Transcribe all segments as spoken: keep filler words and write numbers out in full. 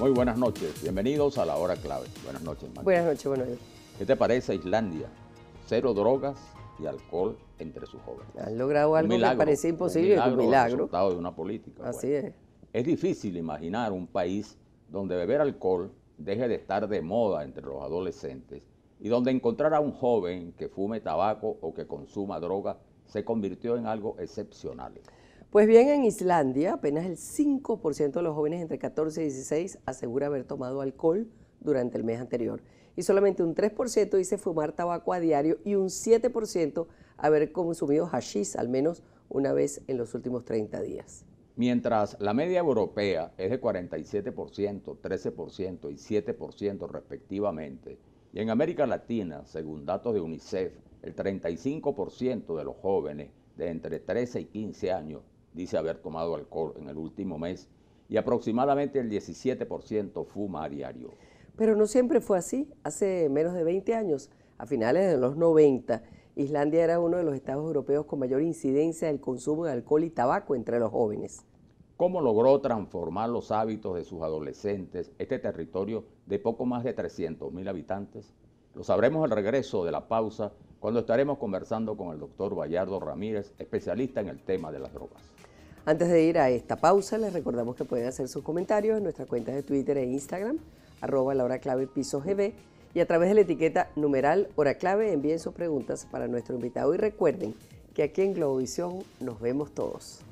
Muy buenas noches, bienvenidos a La Hora Clave. Buenas noches, Magda. Buenas noches, buenas noches. ¿Qué te parece Islandia? Cero drogas y alcohol entre sus jóvenes. Han logrado algo milagro, que parecía imposible, un milagro, un milagro. resultado de una política. Así Bueno, es. Es difícil imaginar un país donde beber alcohol deje de estar de moda entre los adolescentes y donde encontrar a un joven que fume tabaco o que consuma droga se convirtió en algo excepcional. Pues bien, en Islandia apenas el cinco por ciento de los jóvenes entre catorce y dieciséis asegura haber tomado alcohol durante el mes anterior. Y solamente un tres por ciento dice fumar tabaco a diario y un siete por ciento haber consumido hashish al menos una vez en los últimos treinta días. Mientras la media europea es de cuarenta y siete por ciento, trece por ciento y siete por ciento respectivamente, y en América Latina, según datos de UNICEF, el treinta y cinco por ciento de los jóvenes de entre trece y quince años dice haber tomado alcohol en el último mes y aproximadamente el diecisiete por ciento fuma a diario. Pero no siempre fue así. Hace menos de veinte años, a finales de los noventa, Islandia era uno de los estados europeos con mayor incidencia del consumo de alcohol y tabaco entre los jóvenes. ¿Cómo logró transformar los hábitos de sus adolescentes este territorio de poco más de trescientos mil habitantes? Lo sabremos al regreso de la pausa, cuando estaremos conversando con el doctor Bayardo Ramírez, especialista en el tema de las drogas. Antes de ir a esta pausa, les recordamos que pueden hacer sus comentarios en nuestras cuentas de Twitter e Instagram, arroba la hora clave piso gb, y a través de la etiqueta numeral hora clave envíen sus preguntas para nuestro invitado. Y recuerden que aquí en Globovisión nos vemos todos.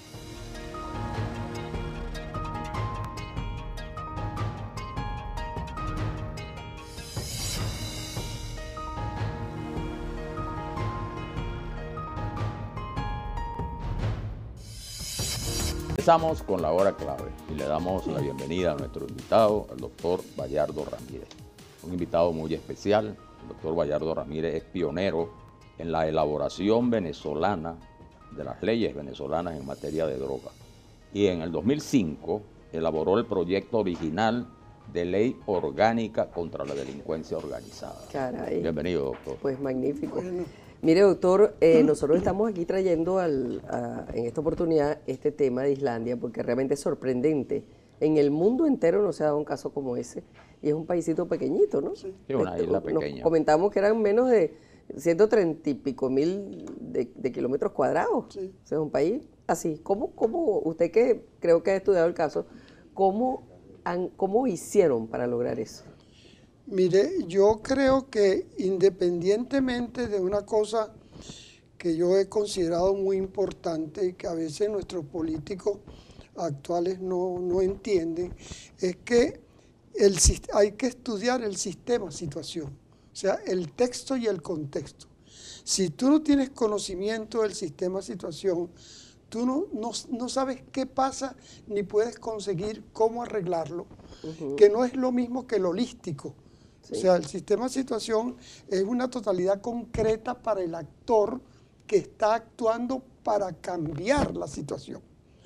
Empezamos con la hora clave y le damos la bienvenida a nuestro invitado, el doctor Bayardo Ramírez. Un invitado muy especial. El doctor Bayardo Ramírez es pionero en la elaboración venezolana de las leyes venezolanas en materia de droga. Y en el dos mil cinco elaboró el proyecto original de ley orgánica contra la delincuencia organizada. Caray. Bienvenido, doctor. Pues magnífico. Bueno. Mire, doctor, eh, nosotros estamos aquí trayendo al, a, en esta oportunidad este tema de Islandia porque realmente es sorprendente. En el mundo entero no se ha dado un caso como ese y es un paísito pequeñito, ¿no? Sí, es una isla pequeña. Nos comentamos que eran menos de ciento treinta y pico mil de, de kilómetros cuadrados. Sí. O sea, es un país así. ¿Cómo, cómo usted que creo que ha estudiado el caso, cómo, han, cómo hicieron para lograr eso? Mire, yo creo que independientemente de una cosa que yo he considerado muy importante y que a veces nuestros políticos actuales no, no entienden, es que el, hay que estudiar el sistema situación, o sea, el texto y el contexto. Si tú no tienes conocimiento del sistema situación, tú no, no, no sabes qué pasa ni puedes conseguir cómo arreglarlo, uh-huh. que no es lo mismo que lo holístico. Sí. O sea, el sistema situación es una totalidad concreta para el actor que está actuando para cambiar la situación.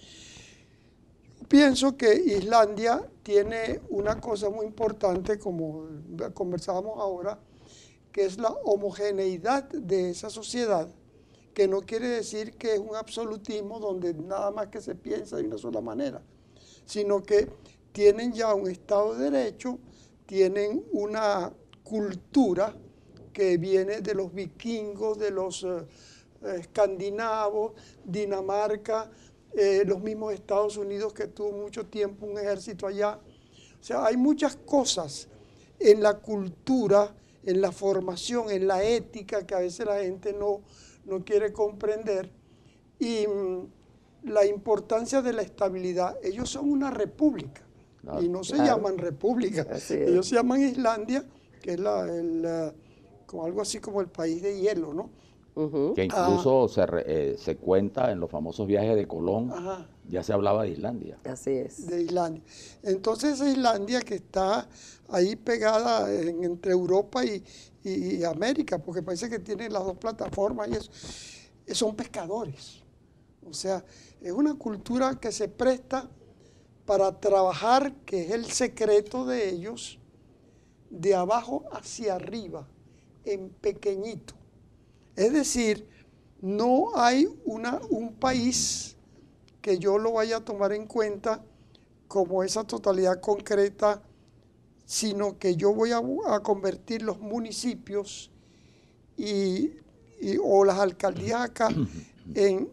Pienso que Islandia tiene una cosa muy importante, como conversábamos ahora, que es la homogeneidad de esa sociedad, que no quiere decir que es un absolutismo donde nada más que se piensa de una sola manera, sino que tienen ya un Estado de Derecho, tienen una cultura que viene de los vikingos, de los eh, escandinavos, Dinamarca, eh, los mismos Estados Unidos que tuvo mucho tiempo un ejército allá. O sea, hay muchas cosas en la cultura, en la formación, en la ética que a veces la gente no, no quiere comprender. Y mmm, la importancia de la estabilidad. Ellos son una república. No, y no se claro. llaman república, ellos se llaman Islandia, que es la, el, como algo así como el país de hielo, ¿no? Uh-huh. Que incluso ah. se, eh, se cuenta en los famosos viajes de Colón, Ajá. ya se hablaba de Islandia. Así es. De Islandia. Entonces Islandia que está ahí pegada en, entre Europa y, y, y América, porque parece que tiene las dos plataformas y eso, son pescadores. O sea, es una cultura que se presta para trabajar, que es el secreto de ellos, de abajo hacia arriba, en pequeñito. Es decir, no hay una, un país que yo lo vaya a tomar en cuenta como esa totalidad concreta, sino que yo voy a, a convertir los municipios y, y, o las alcaldías acá en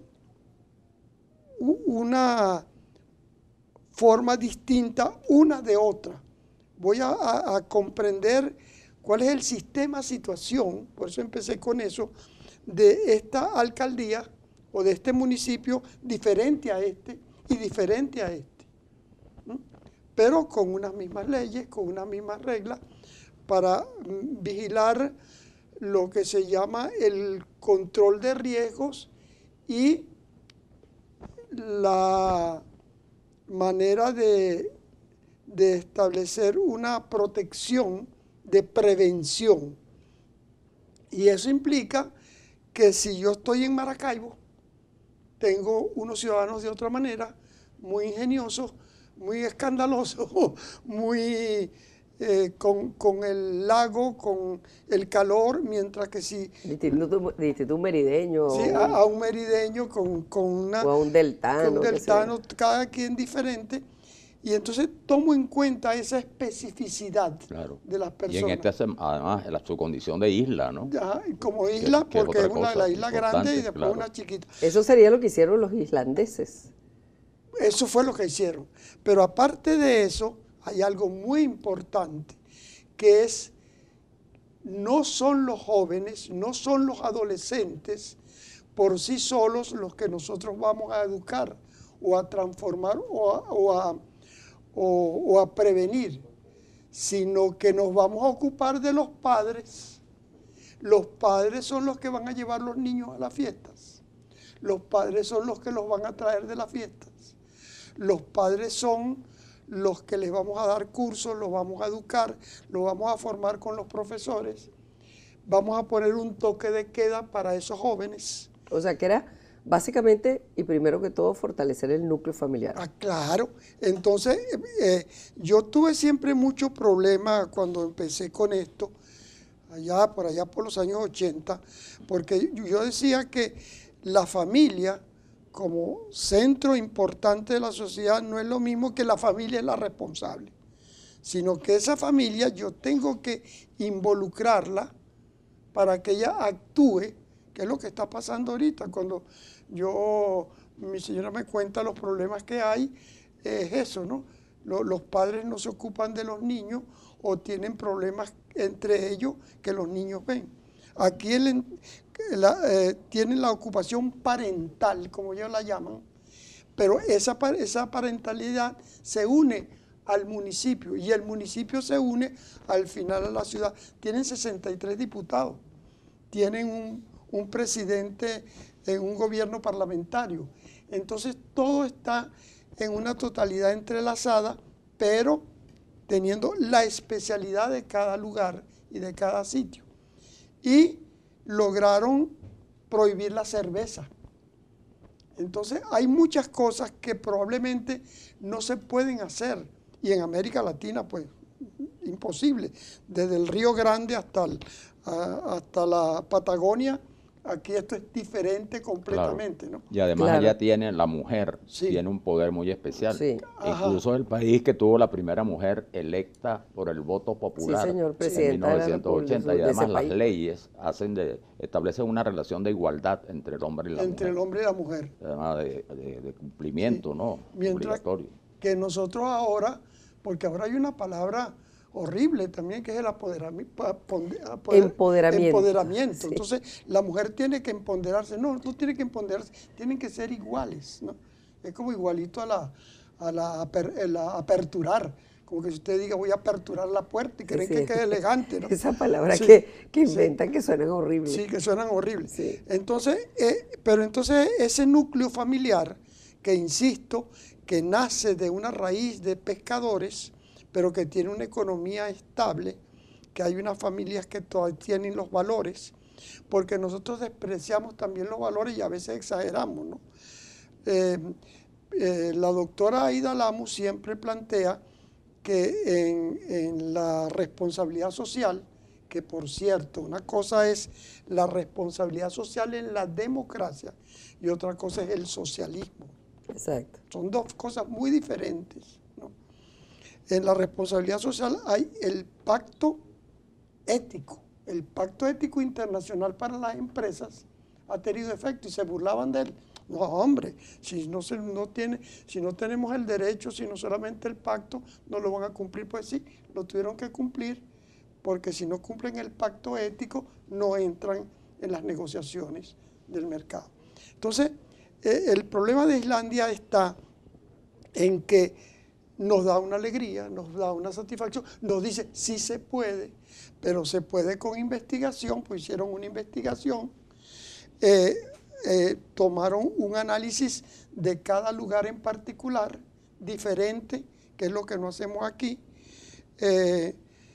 una forma distinta una de otra. Voy a, a, a comprender cuál es el sistema situación, por eso empecé con eso, de esta alcaldía o de este municipio diferente a este y diferente a este, ¿no? Pero con unas mismas leyes, con unas mismas reglas, para vigilar lo que se llama el control de riesgos y la manera de, de establecer una protección de prevención. Y eso implica que si yo estoy en Maracaibo, tengo unos ciudadanos de otra manera, muy ingeniosos, muy escandalosos, muy eh, con, con el lago, con el calor, mientras que si... Distinto, distinto un merideño. Sí, a, a un merideño con, con, una, o a un deltano. con un deltano, cada quien diferente. Y entonces tomo en cuenta esa especificidad claro. de las personas. Y en este, además, la, su condición de isla, ¿no? Ya, como isla, que, que porque es, es una, la isla grande y después claro. una chiquita. Eso sería lo que hicieron los islandeses. Eso fue lo que hicieron. Pero aparte de eso, hay algo muy importante, que es, no son los jóvenes, no son los adolescentes por sí solos los que nosotros vamos a educar o a transformar o a, o a O, o a prevenir, sino que nos vamos a ocupar de los padres. Los padres son los que van a llevar los niños a las fiestas. Los padres son los que los van a traer de las fiestas. Los padres son los que les vamos a dar cursos, los vamos a educar, los vamos a formar con los profesores. Vamos a poner un toque de queda para esos jóvenes. O sea, que era... básicamente, y primero que todo, fortalecer el núcleo familiar. Ah, claro. Entonces, eh, yo tuve siempre mucho problema cuando empecé con esto, allá por allá por los años ochenta, porque yo decía que la familia, como centro importante de la sociedad, no es lo mismo que la familia es la responsable, sino que esa familia yo tengo que involucrarla para que ella actúe, que es lo que está pasando ahorita. Cuando yo, mi señora me cuenta los problemas que hay, es eso, ¿no? Los, los padres no se ocupan de los niños o tienen problemas entre ellos que los niños ven. Aquí el, la, eh, tienen la ocupación parental, como ellos la llaman, pero esa, esa parentalidad se une al municipio y el municipio se une al final a la ciudad. Tienen sesenta y tres diputados, tienen un, un presidente en un gobierno parlamentario. Entonces todo está en una totalidad entrelazada, pero teniendo la especialidad de cada lugar y de cada sitio. Y lograron prohibir la cerveza. Entonces hay muchas cosas que probablemente no se pueden hacer. Y en América Latina, pues, imposible. Desde el Río Grande hasta, el, a, hasta la Patagonia, aquí esto es diferente completamente, claro. ¿no? Y además Claro. ella tiene, la mujer Sí. tiene un poder muy especial. Sí. Incluso el país que tuvo la primera mujer electa por el voto popular Sí, señor, en presidenta mil de la novecientos ochenta. República, Y de además ese las país. leyes hacen de, establecen una relación de igualdad entre el hombre y la Entre mujer. el hombre y la mujer. Además de, de- de cumplimiento, Sí. ¿no? Mientras Obligatorio. que nosotros ahora, porque ahora hay una palabra horrible también, que es el apoderamiento. Empoderamiento. Empoderamiento. Sí. Entonces, la mujer tiene que empoderarse. No, no tiene que empoderarse, tienen que ser iguales, ¿no? Es como igualito a la, a la, aper, a la aperturar. Como que si usted diga, voy a aperturar la puerta y creen Sí. que quede elegante, ¿no? Esa palabra Sí, que, que sí. inventan que suenan horribles. Sí, que suenan horribles. Sí. Entonces, eh, pero entonces ese núcleo familiar, que insisto, que nace de una raíz de pescadores, pero que tiene una economía estable, que hay unas familias que todavía tienen los valores, porque nosotros despreciamos también los valores y a veces exageramos, ¿no? Eh, eh, la doctora Aida Lamu siempre plantea que en, en la responsabilidad social, que por cierto, una cosa es la responsabilidad social en la democracia y otra cosa es el socialismo. Exacto. Son dos cosas muy diferentes, ¿no? En la responsabilidad social hay el pacto ético. El pacto ético internacional para las empresas ha tenido efecto y se burlaban de él. No, hombre, si no, se, no tiene, si no tenemos el derecho, sino solamente el pacto, no lo van a cumplir. Pues sí, lo tuvieron que cumplir, porque si no cumplen el pacto ético, no entran en las negociaciones del mercado. Entonces, eh, el problema de Islandia está en que nos da una alegría, nos da una satisfacción, nos dice sí se puede, pero se puede con investigación, pues hicieron una investigación, eh, eh, tomaron un análisis de cada lugar en particular, diferente, que es lo que no hacemos aquí, eh,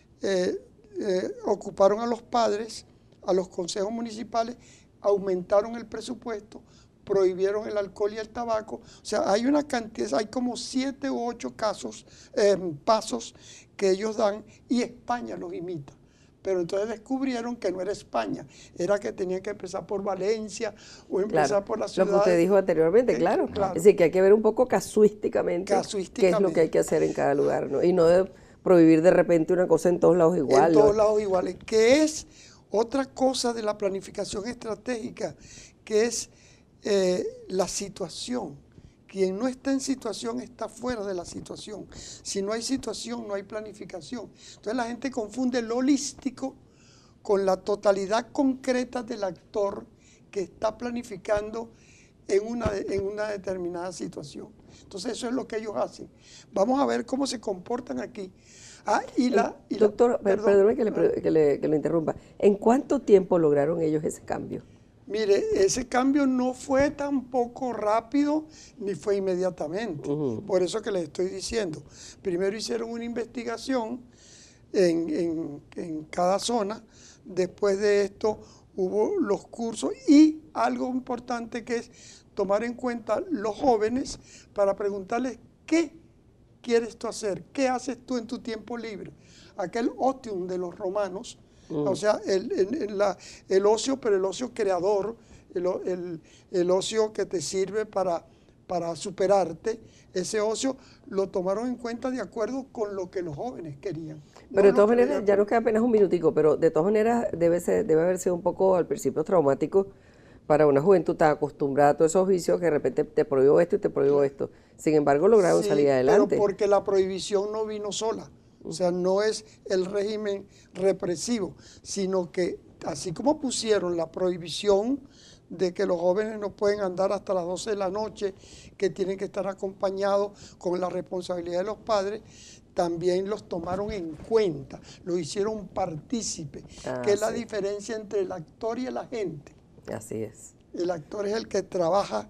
eh, eh, ocuparon a los padres, a los consejos municipales, aumentaron el presupuesto, prohibieron el alcohol y el tabaco. O sea, hay una cantidad, hay como siete u ocho casos, eh, pasos que ellos dan y España los imita. Pero entonces descubrieron que no era España, era que tenían que empezar por Valencia o empezar claro, por la ciudad. Lo que usted dijo anteriormente, eh, claro. claro. Es decir, que hay que ver un poco casuísticamente, casuísticamente qué es lo que hay que hacer en cada lugar, ¿no? Y no de prohibir de repente una cosa en todos lados igual. En todos ¿no? lados iguales, que es otra cosa de la planificación estratégica, que es eh, la situación. Quien no está en situación está fuera de la situación. Si no hay situación, no hay planificación. Entonces la gente confunde lo holístico con la totalidad concreta del actor que está planificando en una, en una determinada situación. Entonces eso es lo que ellos hacen. Vamos a ver cómo se comportan aquí. Ah, y la, y Doctor, la, perdón, perdóneme que le, que, le, que le interrumpa. ¿En cuánto tiempo lograron ellos ese cambio? Mire, ese cambio no fue tampoco rápido ni fue inmediatamente. Uh-huh. Por eso que les estoy diciendo. Primero hicieron una investigación en, en, en cada zona. Después de esto hubo los cursos y algo importante que es tomar en cuenta los jóvenes para preguntarles qué quieres tú hacer, qué haces tú en tu tiempo libre. Aquel otium de los romanos, mm. o sea, el, el, la, el ocio, pero el ocio creador, el, el, el ocio que te sirve para, para superarte, ese ocio lo tomaron en cuenta de acuerdo con lo que los jóvenes querían. Pero no de todas maneras, ya nos queda apenas un minutico, pero de todas maneras debe, ser, debe haber sido un poco al principio traumático para una juventud tan acostumbrada a todos esos vicios que de repente te prohíbo esto y te prohíbo esto. Sin embargo, lograron sí, salir adelante. Pero porque la prohibición no vino sola. O sea, no es el régimen represivo, sino que así como pusieron la prohibición de que los jóvenes no pueden andar hasta las doce de la noche, que tienen que estar acompañados con la responsabilidad de los padres, también los tomaron en cuenta, los hicieron partícipe, ah, que es sí. la diferencia entre el actor y el agente. Así es. El actor es el que trabaja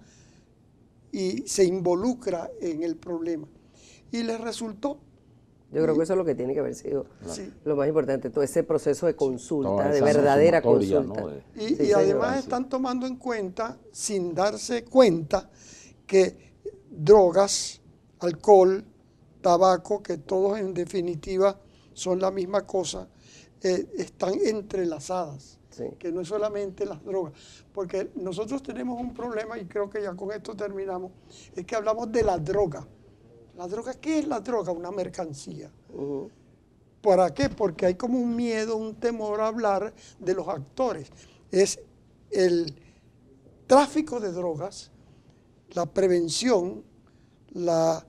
y se involucra en el problema. Y les resultó. Yo creo que eso es lo que tiene que haber sido sí. lo más importante, todo ese proceso de consulta, sí. de verdadera consulta. ¿no? De... Y, sí, y además están tomando en cuenta, sin darse cuenta, que drogas, alcohol, tabaco, que todos en definitiva son la misma cosa, eh, están entrelazadas. Sí. Que no es solamente las drogas, porque nosotros tenemos un problema, y creo que ya con esto terminamos, es que hablamos de la droga. ¿La droga qué es la droga? Una mercancía. Uh-huh. ¿Para qué? Porque hay como un miedo, un temor a hablar de los actores. Es el tráfico de drogas, la prevención, la,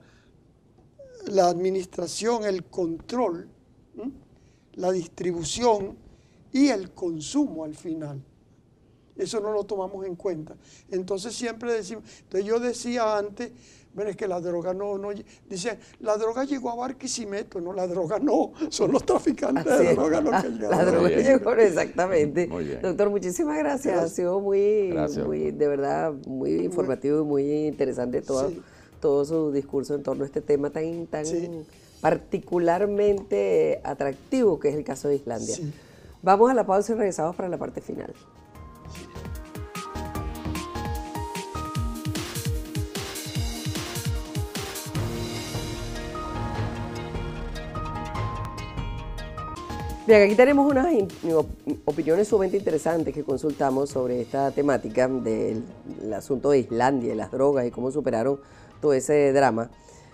la administración, el control, ¿sí? la distribución y el consumo al final. Eso no lo tomamos en cuenta. Entonces siempre decimos, entonces yo decía antes, bueno, es que la droga no, no, dice, la droga llegó a Barquisimeto, no, la droga no, son los traficantes Así de es. droga los que llegaron. La droga llegó, exactamente. Doctor, muchísimas gracias, gracias. Ha sido muy, muy, de verdad, muy informativo y muy interesante todo, sí. todo su discurso en torno a este tema tan, tan sí. particularmente atractivo que es el caso de Islandia. Sí. Vamos a la pausa y regresamos para la parte final. Bien, aquí tenemos unas opiniones sumamente interesantes que consultamos sobre esta temática del asunto de Islandia y las drogas y cómo superaron todo ese drama.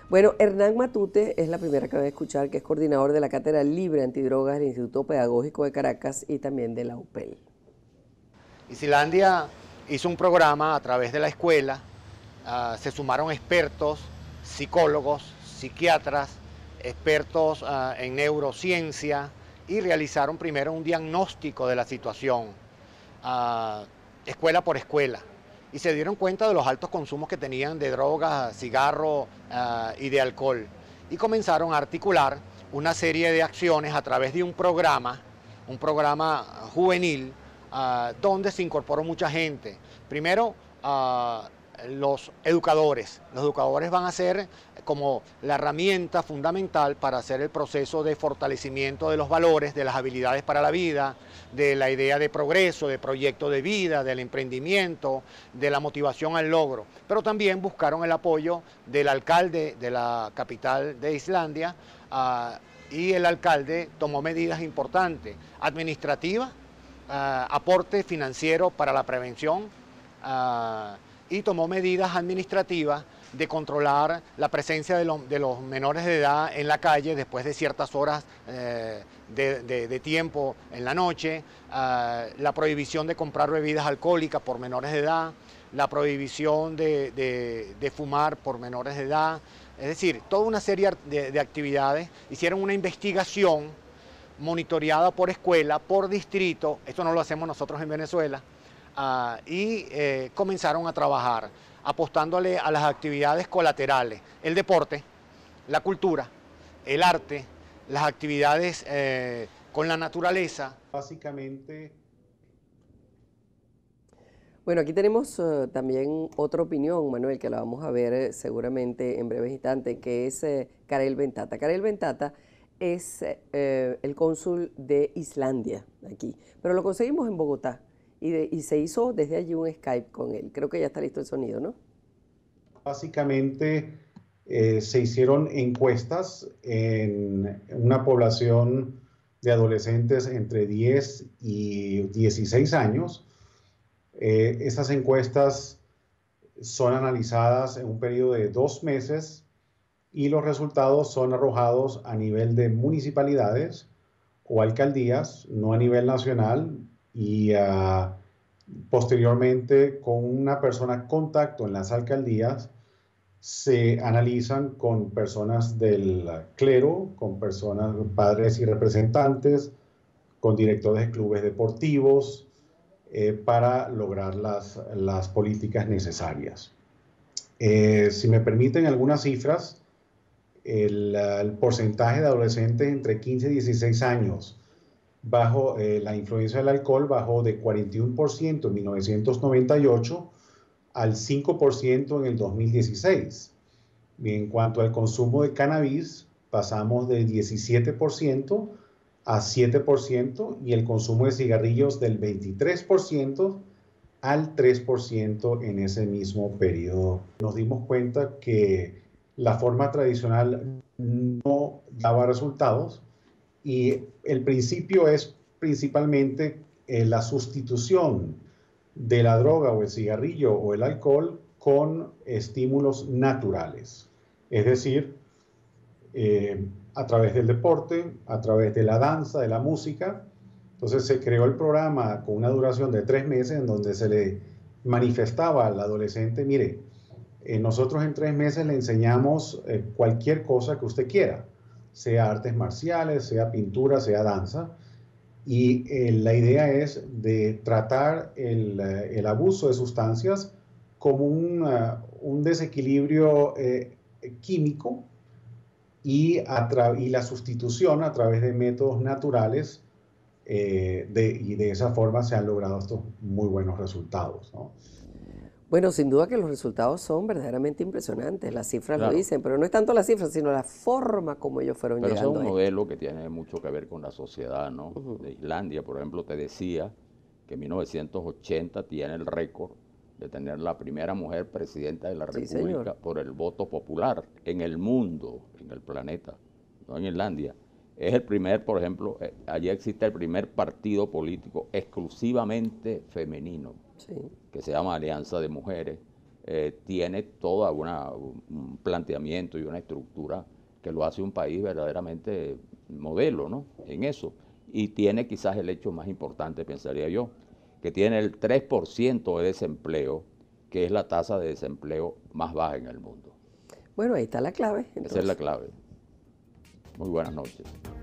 Bueno, Hernán Matute es la primera que voy a escuchar, que es coordinador de la Cátedra Libre Antidrogas del Instituto Pedagógico de Caracas y también de la U P E L. Islandia hizo un programa a través de la escuela, uh, se sumaron expertos, psicólogos, psiquiatras, expertos uh, en neurociencia y realizaron primero un diagnóstico de la situación, uh, escuela por escuela, y se dieron cuenta de los altos consumos que tenían de drogas, cigarro uh, y de alcohol, y comenzaron a articular una serie de acciones a través de un programa, un programa juvenil, uh, donde se incorporó mucha gente. Primero, uh, los educadores. Los educadores van a ser como la herramienta fundamental para hacer el proceso de fortalecimiento de los valores, de las habilidades para la vida, de la idea de progreso, de proyecto de vida, del emprendimiento, de la motivación al logro. Pero también buscaron el apoyo del alcalde de la capital de Islandia uh, y el alcalde tomó medidas importantes, administrativas, uh, aporte financiero para la prevención, uh, y tomó medidas administrativas de controlar la presencia de, lo, de los menores de edad en la calle después de ciertas horas eh, de, de, de tiempo en la noche, uh, la prohibición de comprar bebidas alcohólicas por menores de edad, la prohibición de, de, de fumar por menores de edad, es decir, toda una serie de, de actividades. Hicieron una investigación monitoreada por escuela, por distrito, esto no lo hacemos nosotros en Venezuela, Uh, y eh, comenzaron a trabajar apostándole a las actividades colaterales, el deporte, la cultura, el arte, las actividades eh, con la naturaleza. Básicamente. Bueno, aquí tenemos uh, también otra opinión, Manuel, que la vamos a ver eh, seguramente en breves instantes, que es eh, Karel Ventata. Karel Ventata es eh, el cónsul de Islandia aquí, pero lo conseguimos en Bogotá. Y, de, y se hizo desde allí un Skype con él. Creo que ya está listo el sonido, ¿no? Básicamente eh, se hicieron encuestas en una población de adolescentes entre diez y dieciséis años. Eh, esas encuestas son analizadas en un periodo de dos meses y los resultados son arrojados a nivel de municipalidades o alcaldías, no a nivel nacional, y uh, posteriormente con una persona contacto en las alcaldías se analizan con personas del clero, con personas, padres y representantes, con directores de clubes deportivos, eh, para lograr las, las políticas necesarias. Eh, si me permiten algunas cifras, el, el porcentaje de adolescentes entre quince y dieciséis años bajo eh, la influencia del alcohol bajó de cuarenta y uno por ciento en mil novecientos noventa y ocho al cinco por ciento en el dos mil dieciséis. Y en cuanto al consumo de cannabis, pasamos de diecisiete por ciento a siete por ciento y el consumo de cigarrillos del veintitrés por ciento al tres por ciento en ese mismo periodo. Nos dimos cuenta que la forma tradicional no daba resultados. Y el principio es principalmente eh, la sustitución de la droga o el cigarrillo o el alcohol con estímulos naturales. Es decir, eh, a través del deporte, a través de la danza, de la música. Entonces se creó el programa con una duración de tres meses en donde se le manifestaba al adolescente, mire, eh, nosotros en tres meses le enseñamos eh, cualquier cosa que usted quiera, sea artes marciales, sea pintura, sea danza, y eh, la idea es de tratar el, el abuso de sustancias como un, uh, un desequilibrio eh, químico y, a y la sustitución a través de métodos naturales, eh, de, y de esa forma se han logrado estos muy buenos resultados, ¿no? Bueno, sin duda que los resultados son verdaderamente impresionantes, las cifras Claro. lo dicen, pero no es tanto las cifras, sino la forma como ellos fueron Pero eso llegando es un a esto. modelo que tiene mucho que ver con la sociedad, ¿no? Ujú. De Islandia, por ejemplo, te decía que en mil novecientos ochenta tiene el récord de tener la primera mujer presidenta de la Sí, República señor. por el voto popular en el mundo, en el planeta, no en Islandia. Es el primer, por ejemplo, eh, allí existe el primer partido político exclusivamente femenino, Sí. que se llama Alianza de Mujeres. eh, tiene toda una, un planteamiento y una estructura que lo hace un país verdaderamente modelo, ¿no? En eso. Y tiene quizás el hecho más importante, pensaría yo, que tiene el tres por ciento de desempleo, que es la tasa de desempleo más baja en el mundo. Bueno, ahí está la clave. Entonces. Esa es la clave. Muy buenas noches.